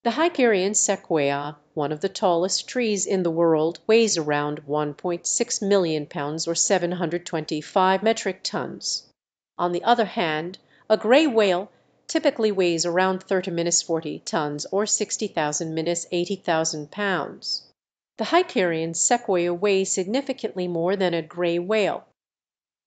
The Hyperion Sequoia, one of the tallest trees in the world, weighs around 1.6 million pounds or 725 metric tons. On the other hand, a grey whale typically weighs around 30 tons or 60,000 80,000 pounds. The Hyperion Sequoia weighs significantly more than a grey whale,